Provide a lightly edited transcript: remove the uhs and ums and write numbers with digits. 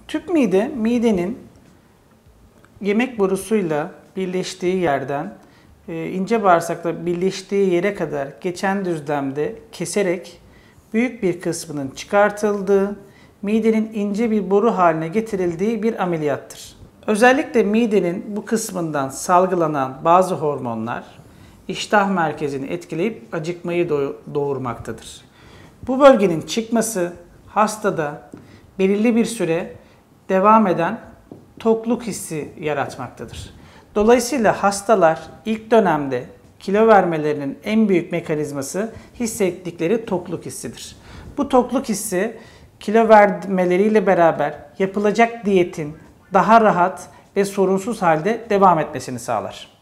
Tüp mide, midenin yemek borusuyla birleştiği yerden ince bağırsakla birleştiği yere kadar geçen düzlemde keserek büyük bir kısmının çıkartıldığı, midenin ince bir boru haline getirildiği bir ameliyattır. Özellikle midenin bu kısmından salgılanan bazı hormonlar iştah merkezini etkileyip acıkmayı doğurmaktadır. Bu bölgenin çıkması hastada belirli bir süre devam eden tokluk hissi yaratmaktadır. Dolayısıyla hastalar ilk dönemde kilo vermelerinin en büyük mekanizması hissettikleri tokluk hissidir. Bu tokluk hissi kilo vermeleriyle beraber yapılacak diyetin daha rahat ve sorunsuz halde devam etmesini sağlar.